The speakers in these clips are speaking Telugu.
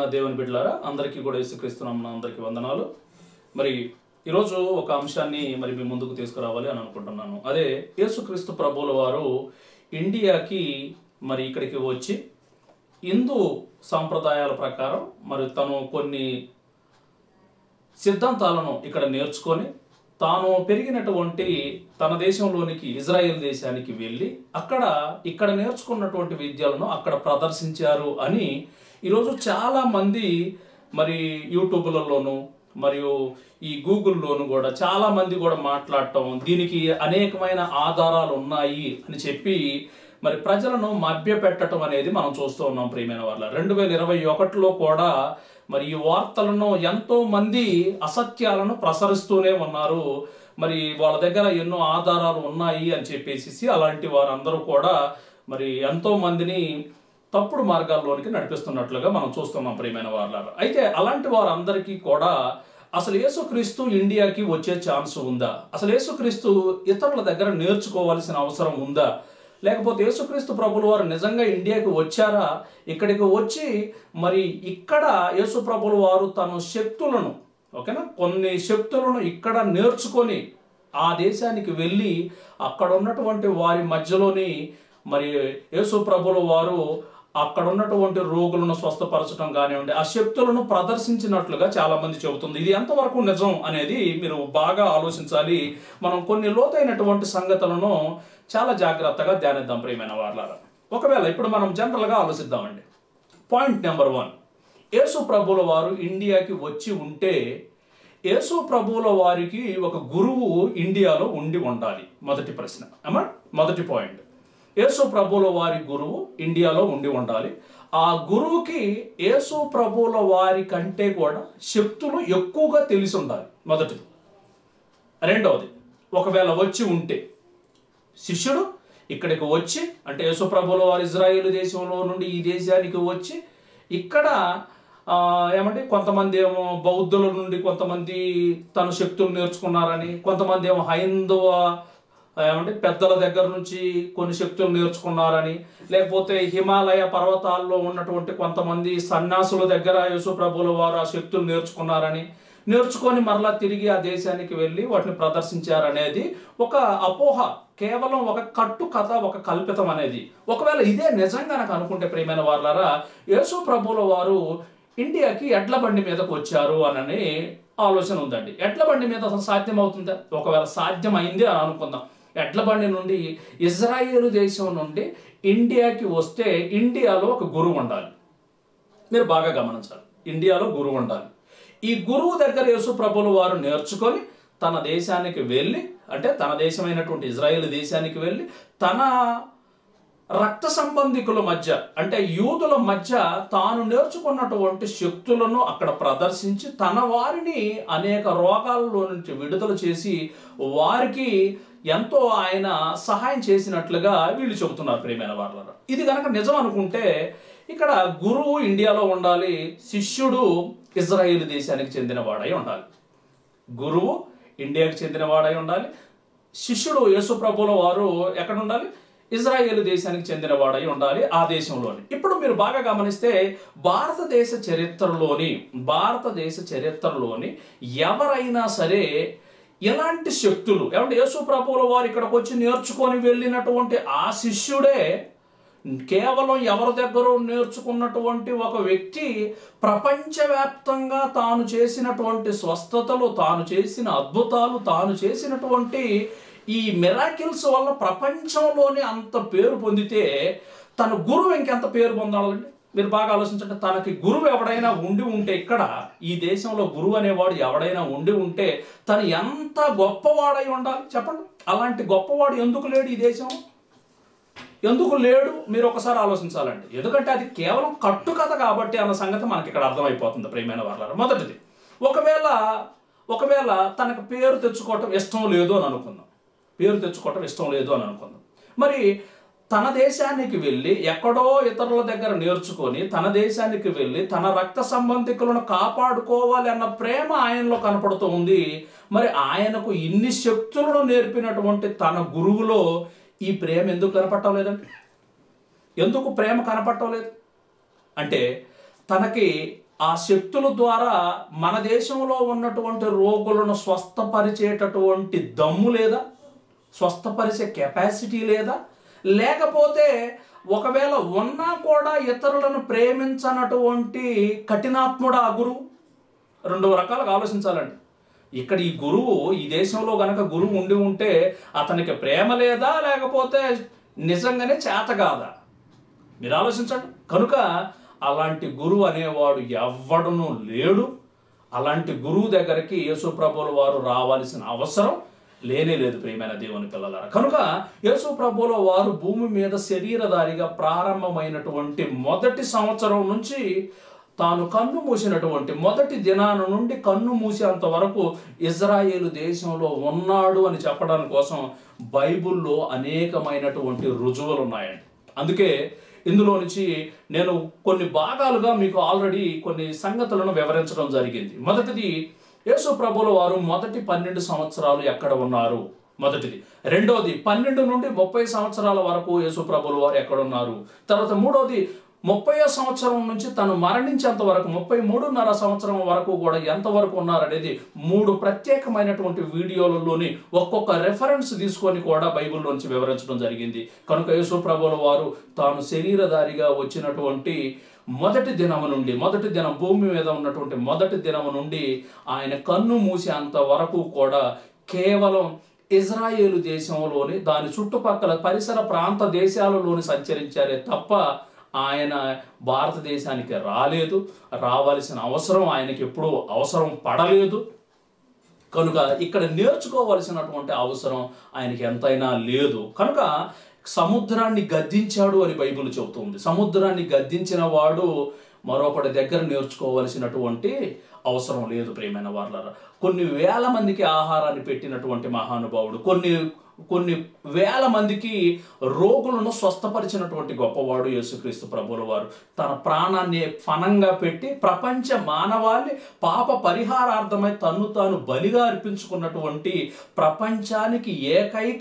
దేవుని బిడ్డలారా అందరికీ కూడా యేసుక్రీస్తు నామమున అందరికీ వందనాలు. మరి ఈరోజు ఒక అంశాన్ని మరి మీ ముందుకు తీసుకురావాలి అని అనుకుంటున్నాను. అదే యేసుక్రీస్తు ప్రభువుల వారు ఇండియాకి మరి ఇక్కడికి వచ్చి హిందూ సాంప్రదాయాల ప్రకారం మరి తను కొన్ని సిద్ధాంతాలను ఇక్కడ నేర్చుకొని తాను పెరిగినటువంటి తన దేశంలోనికి ఇజ్రాయెల్ దేశానికి వెళ్ళి ఇక్కడ నేర్చుకున్నటువంటి విద్యలను అక్కడ ప్రదర్శించారు అని ఈరోజు చాలామంది మరి యూట్యూబ్లలోను మరియు ఈ గూగుల్లోను కూడా చాలామంది కూడా మాట్లాడటం, దీనికి అనేకమైన ఆధారాలు ఉన్నాయి అని చెప్పి మరి ప్రజలను మభ్యపెట్టడం అనేది మనం చూస్తూ ఉన్నాం. ప్రియమైన వాళ్ళ 2021లో కూడా మరి ఈ వార్తలను ఎంతో మంది అసత్యాలను ప్రసరిస్తూనే ఉన్నారు. మరి వాళ్ళ దగ్గర ఎన్నో ఆధారాలు ఉన్నాయి అని చెప్పేసి అలాంటి వారందరూ కూడా మరి ఎంతో మందిని తప్పుడు మార్గాల్లోనికి నడిపిస్తున్నట్లుగా మనం చూస్తున్నాం. ప్రియమైన వాళ్ళారా, అయితే అలాంటి వారందరికీ కూడా అసలు యేసుక్రీస్తు ఇండియాకి వచ్చే ఛాన్స్ ఉందా? అసలు యేసుక్రీస్తు ఇతరుల దగ్గర నేర్చుకోవాల్సిన అవసరం ఉందా? లేకపోతే యేసుక్రీస్తు ప్రభుల వారు నిజంగా ఇండియాకి వచ్చారా? ఇక్కడికి వచ్చి మరి ఇక్కడ యేసు ప్రభుల వారు తన శక్తులను కొన్ని శక్తులను ఇక్కడ నేర్చుకొని ఆ దేశానికి వెళ్ళి అక్కడ ఉన్నటువంటి వారి మధ్యలోని మరి యేసు ప్రభుల వారు అక్కడ ఉన్నటువంటి రోగులను స్వస్థపరచడం కానివ్వండి, ఆ శక్తులను ప్రదర్శించినట్లుగా చాలా మంది చెబుతుంది. ఇది ఎంతవరకు నిజం అనేది మీరు బాగా ఆలోచించాలి. మనం కొన్ని లోతైనటువంటి సంగతులను చాలా జాగ్రత్తగా ధ్యానిద్దాం. ప్రియమైన వాళ్ళారా, ఒకవేళ ఇప్పుడు మనం జనరల్గా ఆలోచిద్దామండి. పాయింట్ నెంబర్ 1, యేసు ప్రభువుల వారు ఇండియాకి వచ్చి ఉంటే యేసు ప్రభువుల వారికి ఒక గురువు ఇండియాలో ఉండి ఉండాలి. మొదటి ప్రశ్న మొదటి పాయింట్, యేసు ప్రభువుల వారి గురువు ఇండియాలో ఉండి ఉండాలి. ఆ గురువుకి యేసు ప్రభువుల వారి కంటే కూడా శక్తులు ఎక్కువగా తెలిసి ఉండాలి. మొదటిది. రెండవది, ఒకవేళ వచ్చి ఉంటే శిష్యుడు ఇక్కడికి వచ్చి, అంటే యేసు ప్రభువుల వారు ఇజ్రాయేల్ దేశంలో నుండి ఈ దేశానికి వచ్చి ఇక్కడ కొంతమంది ఏమో బౌద్ధుల నుండి కొంతమంది తన శక్తులు నేర్చుకున్నారని, కొంతమంది ఏమో హైందవ పెద్దల దగ్గర నుంచి కొన్ని శక్తులు నేర్చుకున్నారని, లేకపోతే హిమాలయ పర్వతాల్లో ఉన్నటువంటి కొంతమంది సన్యాసుల దగ్గర యేసు ప్రభువుల వారు ఆ శక్తులు నేర్చుకొని మరలా తిరిగి ఆ దేశానికి వెళ్ళి వాటిని ప్రదర్శించారనేది ఒక అపోహ, కేవలం ఒక కట్టు కథ, ఒక కల్పితం అనేది. ఒకవేళ ఇదే నిజంగా నాకు అనుకుంటే ప్రియమైన వాళ్ళారా, యేసు ప్రభువుల వారు ఇండియాకి ఎడ్ల బండి మీదకు వచ్చారు అని ఆలోచన ఉందండి. ఎడ్ల బండి మీద అసలు సాధ్యం అవుతుందా? ఒకవేళ సాధ్యం అయింది అని అనుకుందాం. ఎడ్ల బండి నుండి ఇజ్రాయేల్ దేశం నుండి ఇండియాకి వస్తే ఇండియాలో ఒక గురువు ఉండాలి. మీరు బాగా గమనించాలి, ఇండియాలో గురువు ఉండాలి. ఈ గురువు దగ్గర యేసు ప్రభువుల వారు నేర్చుకొని తన దేశానికి వెళ్ళి, అంటే తన దేశమైనటువంటి ఇజ్రాయేల్ దేశానికి వెళ్ళి తన రక్త సంబంధికుల మధ్య, అంటే యూదుల మధ్య తాను నేర్చుకున్నటువంటి శక్తులను అక్కడ ప్రదర్శించి తన వారిని అనేక రోగాల్లో నుంచి విడుదల చేసి వారికి ఎంతో ఆయన సహాయం చేసినట్లుగా వీళ్ళు చెబుతున్నారు. ప్రియమైన వాళ్ళారా, ఇది కనుక నిజం అనుకుంటే ఇక్కడ గురువు ఇండియాలో ఉండాలి, శిష్యుడు ఇజ్రాయేల్ దేశానికి చెందినవాడై ఉండాలి. గురువు ఇండియాకి చెందినవాడై ఉండాలి, శిష్యుడు యేసు ప్రభువుల వారు ఎక్కడ ఉండాలి? ఇజ్రాయేల్ దేశానికి చెందినవాడై ఉండాలి, ఆ దేశంలోని. ఇప్పుడు మీరు బాగా గమనిస్తే భారతదేశ చరిత్రలోని ఎవరైనా సరే ఎలాంటి శక్తులు యేసు ప్రభువుల వారు ఇక్కడికి వచ్చి నేర్చుకొని వెళ్ళినటువంటి ఆ శిష్యుడే కేవలం ఎవరి దగ్గర నేర్చుకున్నటువంటి ఒక వ్యక్తి ప్రపంచవ్యాప్తంగా తాను చేసినటువంటి స్వస్థతలు, తాను చేసిన అద్భుతాలు, తాను చేసినటువంటి ఈ మిరాకిల్స్ వల్ల ప్రపంచంలోనే అంత పేరు పొందితే తన గురువు ఇంకెంత పేరు పొందాలండి? మీరు బాగా ఆలోచించండి. తనకి గురువు ఎవడైనా ఉండి ఉంటే, ఇక్కడ ఈ దేశంలో గురువు అనేవాడు ఎవడైనా ఉండి ఉంటే తను ఎంత గొప్పవాడై ఉండాలి చెప్పండి. అలాంటి గొప్పవాడు ఎందుకు లేడు ఈ దేశం? ఎందుకు లేడు? మీరు ఒకసారి ఆలోచించాలండి. ఎందుకంటే అది కేవలం కట్టుకథ కాబట్టి అన్న సంగతి మనకి ఇక్కడ అర్థమైపోతుంది. ప్రియమైన వాళ్ళారా, మొదటిది, ఒకవేళ తనకు పేరు తెచ్చుకోవటం ఇష్టం లేదు అని అనుకుందాం. మరి తన దేశానికి వెళ్ళి ఎక్కడో ఇతరుల దగ్గర నేర్చుకొని తన దేశానికి వెళ్ళి తన రక్త సంబంధికులను కాపాడుకోవాలి అన్న ప్రేమ ఆయనలో కనపడుతూ ఉంది. మరి ఆయనకు ఇన్ని శక్తులను నేర్పినటువంటి తన గురువులో ఈ ప్రేమ ఎందుకు కనపడటం లేదంటే అంటే తనకి ఆ శక్తుల ద్వారా మన దేశంలో ఉన్నటువంటి రోగులను స్వస్థపరిచేటటువంటి దమ్ము లేదా, స్వస్థపరిచే కెపాసిటీ లేదా, లేకపోతే ఒకవేళ ఉన్నా కూడా ఇతరులను ప్రేమించనటువంటి కఠినాత్ముడా ఆ గురువు? రెండు రకాలుగా ఆలోచించాలండి. ఇక్కడ ఈ గురువు, ఈ దేశంలో గనక గురువు ఉండి ఉంటే అతనికి ప్రేమ లేదా, లేకపోతే నిజంగానే చేత కాదా? మీరు ఆలోచించండి. కనుక అలాంటి గురువు అనేవాడు ఎవ్వడునూ లేడు. అలాంటి గురువు దగ్గరికి యేసు ప్రభువుల వారు రావాల్సిన అవసరం లేనే లేదు ప్రియమైన దేవుని పిల్లలారా. కనుక యేసు ప్రభువుల వారు భూమి మీద శరీరధారిగా ప్రారంభమైనటువంటి మొదటి సంవత్సరం నుంచి తాను కన్ను మూసినటువంటి మొదటి దినాన నుండి కన్ను మూసేంత వరకు ఇజ్రాయేలు దేశంలో ఉన్నాడు అని చెప్పడానికి కోసం బైబిల్లో అనేకమైనటువంటి రుజువులు ఉన్నాయండి. అందుకే ఇందులో నుంచి నేను కొన్ని భాగాలుగా మీకు ఆల్రెడీ కొన్ని సంగతులను వివరించడం జరిగింది. మొదటిది, యేసు ప్రభువుల వారు మొదటి 12 సంవత్సరాలు ఎక్కడ ఉన్నారు? మొదటిది. రెండోది, 12 నుండి 30 సంవత్సరాల వరకు యేసు ప్రభువుల వారు ఎక్కడ ఉన్నారు? తర్వాత మూడోది, 30వ సంవత్సరం నుంచి తను మరణించేంత వరకు 33.5 సంవత్సరం వరకు కూడా ఎంతవరకు ఉన్నారనేది 3 ప్రత్యేకమైనటువంటి వీడియోలలోని ఒక్కొక్క రెఫరెన్స్ తీసుకొని కూడా బైబిల్లోంచి వివరించడం జరిగింది. కనుక యేసు ప్రభువుల వారు తాను శరీరధారిగా వచ్చినటువంటి మొదటి దినం భూమి మీద ఉన్నటువంటి మొదటి దినము నుండి ఆయన కన్ను మూసేంత వరకు కూడా కేవలం ఇజ్రాయేలు దేశంలోని దాని చుట్టుపక్కల పరిసర ప్రాంత దేశాలలోని సంచరించారే తప్ప ఆయన భారతదేశానికి రాలేదు. రావాల్సిన అవసరం ఆయనకి ఎప్పుడూ అవసరం పడలేదు. కనుక ఇక్కడ నేర్చుకోవలసినటువంటి అవసరం ఆయనకి ఎంతైనా లేదు. కనుక సముద్రాన్ని గద్దించాడు అని బైబిల్ చెబుతుంది. సముద్రాన్ని గద్దించిన వాడు మరొకటి దగ్గర నేర్చుకోవలసినటువంటి అవసరం లేదు ప్రియమైన వారలారా. కొన్ని వేల మందికి ఆహారాన్ని పెట్టినటువంటి మహానుభావుడు, కొన్ని వేల మందికి రోగులను స్వస్థపరిచినటువంటి గొప్పవాడు యేసుక్రీస్తు ప్రభువుల వారు. తన ప్రాణాన్ని ఫణంగా పెట్టి ప్రపంచ మానవాళి పాప పరిహారార్థమై తన్ను తాను బలిగా అర్పించుకున్నటువంటి ప్రపంచానికి ఏకైక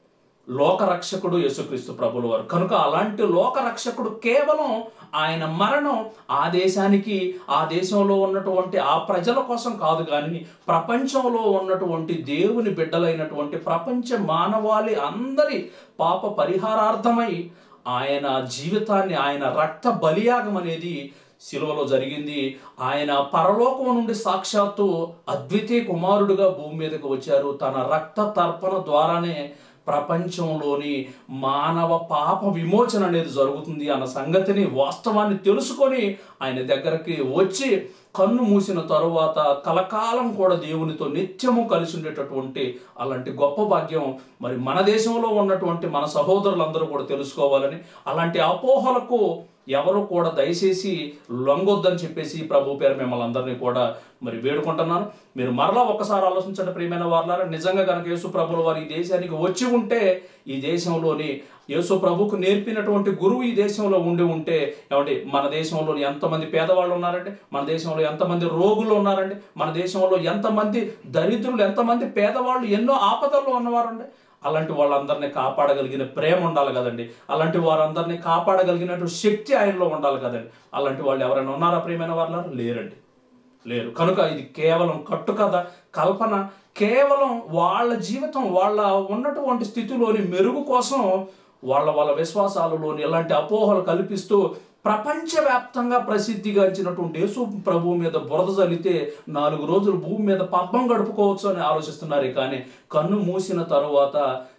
లోకరక్షకుడు యేసుక్రీస్తు ప్రభువుల వారు. కనుక అలాంటి లోకరక్షకుడు కేవలం ఆయన మరణం ఆ దేశానికి, ఆ దేశంలో ఉన్నటువంటి ఆ ప్రజల కోసం కాదు, కానీ ప్రపంచంలో ఉన్నటువంటి దేవుని బిడ్డలైనటువంటి ప్రపంచ మానవాళి అందరి పాప పరిహారార్థమై ఆయన జీవితాన్ని, ఆయన రక్త బలియాగం అనేది శిలువలో జరిగింది. ఆయన పరలోకం నుండి సాక్షాత్తు అద్వితీయ కుమారుడుగా భూమి మీదకు వచ్చారు. తన రక్త తర్పణ ద్వారానే ప్రపంచంలోని మానవ పాప విమోచన అనేది జరుగుతుంది అన్న సంగతిని, వాస్తవాన్ని తెలుసుకొని ఆయన దగ్గరికి వచ్చి కన్ను మూసిన తరువాత కలకాలం కూడా దేవునితో నిత్యము కలిసి ఉండేటటువంటి అలాంటి గొప్ప భాగ్యం మరి మన దేశంలో ఉన్నటువంటి మన సహోదరులందరూ కూడా తెలుసుకోవాలని, అలాంటి అపోహలకు ఎవరు కూడా దయచేసి లొంగొద్దని చెప్పేసి ప్రభు పేరు మిమ్మల్ని అందరినీ కూడా మరి వేడుకుంటున్నాను. మీరు మరలా ఒక్కసారి ఆలోచించండి ప్రియమైన వారలారా. నిజంగా కనుక యేసు ప్రభువుల వారు ఈ దేశానికి వచ్చి ఉంటే, ఈ దేశంలోని యేసు ప్రభుకు నేర్పినటువంటి గురువు ఈ దేశంలో ఉండి ఉంటే, ఏమండి మన దేశంలో ఎంతమంది పేదవాళ్ళు ఉన్నారండి? మన దేశంలో ఎంతమంది రోగులు ఉన్నారండి? మన దేశంలో ఎంతమంది దరిద్రులు, ఎంతమంది పేదవాళ్ళు, ఎన్నో ఆపదల్లో ఉన్నవారండి? అలాంటి వాళ్ళందరినీ కాపాడగలిగిన ప్రేమ ఉండాలి కదండి. అలాంటి వారందరినీ కాపాడగలిగినటువంటి శక్తి ఆయనలో ఉండాలి కదండి. అలాంటి వాళ్ళు ఎవరైనా ఉన్నారా ప్రియమైన వాళ్ళు? లేరండి, లేరు. కనుక ఇది కేవలం కట్టుకథ, కల్పన. కేవలం వాళ్ళ జీవితం, వాళ్ళ ఉన్నటువంటి స్థితిలోని మెరుగు కోసం వాళ్ళ విశ్వాసాలలోని ఇలాంటి అపోహలు కల్పిస్తూ ప్రపంచవ్యాప్తంగా ప్రసిద్ధిగాంచినటువంటి యేసు ప్రభువు మీద బురద చల్లితే 4 రోజులు భూమి మీద పబ్బం గడుపుకోవచ్చు అని ఆలోచిస్తున్నారు. కానీ కన్ను మూసిన తరువాత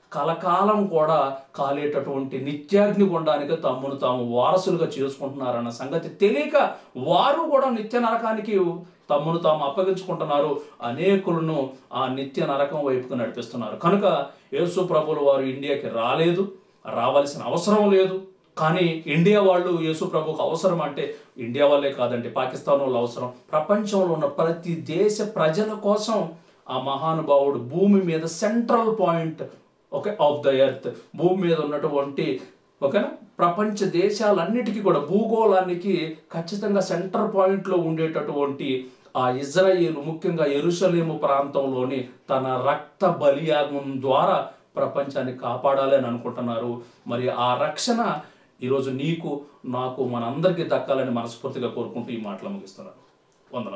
కలకాలం కూడా కాలేటటువంటి నిత్యాగ్ని గుండానికి తమ్మును తాము వారసులుగా చేసుకుంటున్నారన్న సంగతి తెలియక వారు కూడా నిత్య నరకానికి తమ్మును తాము అప్పగించుకుంటున్నారు. అనేకులను ఆ నిత్య నరకం వైపుకు నడిపిస్తున్నారు. కనుక యేసు ప్రభువుల వారు ఇండియాకి రాలేదు, రావాల్సిన అవసరం లేదు. కానీ ఇండియా వాళ్ళు యేసు ప్రభువుకు అవసరం అంటే ఇండియా వాళ్ళే కాదండి, పాకిస్తాన్ వాళ్ళు అవసరం. ప్రపంచంలో ఉన్న ప్రతి దేశ ప్రజల కోసం ఆ మహానుభావుడు భూమి మీద central point of the earth, భూమి మీద ఉన్నటువంటి ఓకేనా ప్రపంచ దేశాలన్నిటికీ కూడా భూగోళానికి ఖచ్చితంగా సెంటర్ పాయింట్లో ఉండేటటువంటి ఆ ఇజ్రాయేలు, ముఖ్యంగా యెరూషలేము ప్రాంతంలోని తన రక్త బలియాగం ద్వారా ప్రపంచాన్ని కాపాడాలి అని అనుకుంటున్నారు. మరి ఆ రక్షణ ఈరోజు నీకు నాకు మనందరికీ దక్కాలని మనస్ఫూర్తిగా కోరుకుంటూ ఈ మాటలు ముగిస్తున్నాను. వందనాలు.